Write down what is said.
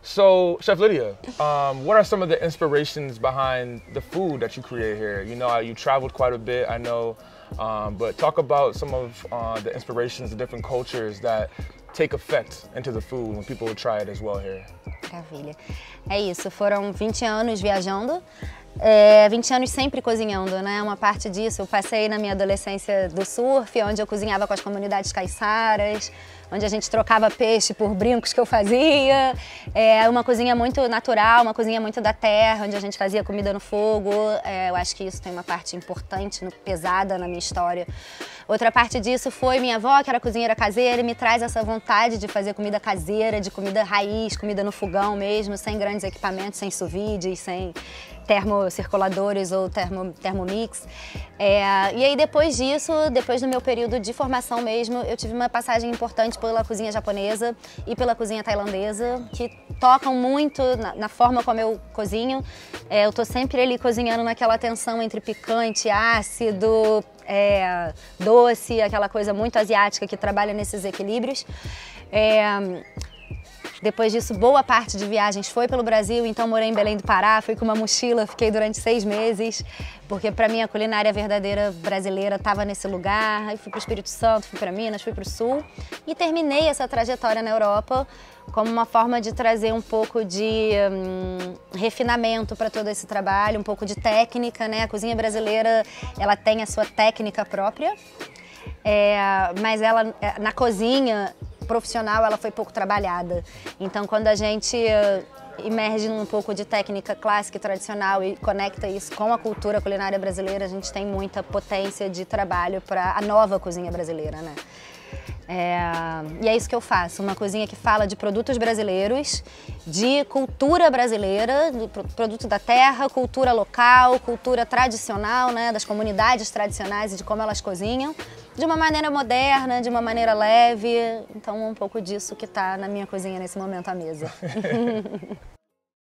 So, Chef Lydia, what are some of the inspirations behind the food that you create here? You know, you traveled quite a bit, I know, but talk about some of the inspirations, the different cultures that take effect into the food when people try it as well here. Maravilha. É isso, foram 20 anos viajando, 20 anos sempre cozinhando, né? Uma parte disso eu passei na minha adolescência do surf, onde eu cozinhava com as comunidades caiçaras, onde a gente trocava peixe por brincos que eu fazia. É uma cozinha muito natural, uma cozinha muito da terra, onde a gente fazia comida no fogo. Eu acho que isso tem uma parte importante, pesada na minha história. Outra parte disso foi minha avó, que era cozinheira caseira, e me traz essa vontade de fazer comida caseira, de comida raiz, comida no fogão mesmo, sem grandes equipamentos, sem sous vide, sem termocirculadores ou Thermomix. E aí depois disso, depois do meu período de formação mesmo, eu tive uma passagem importante pela cozinha japonesa e pela cozinha tailandesa, que tocam muito na forma como eu cozinho. Eu tô sempre ali cozinhando naquela tensão entre picante, ácido, doce, aquela coisa muito asiática que trabalha nesses equilíbrios. Depois disso, boa parte de viagens foi pelo Brasil, então morei em Belém do Pará, fui com uma mochila, fiquei durante 6 meses, porque para mim a culinária verdadeira brasileira estava nesse lugar. Aí fui para o Espírito Santo, fui para Minas, fui para o Sul e terminei essa trajetória na Europa como uma forma de trazer um pouco de refinamento para todo esse trabalho, um pouco de técnica, né? A cozinha brasileira, ela tem a sua técnica própria, mas ela na cozinha profissional ela foi pouco trabalhada. Então quando a gente emerge num pouco de técnica clássica e tradicional e conecta isso com a cultura culinária brasileira, a gente tem muita potência de trabalho para a nova cozinha brasileira, né? E é isso que eu faço, uma cozinha que fala de produtos brasileiros, de cultura brasileira, do produto da terra, cultura local, cultura tradicional, né, das comunidades tradicionais e de como elas cozinham, de uma maneira moderna, de uma maneira leve. Então um pouco disso que está na minha cozinha nesse momento à mesa.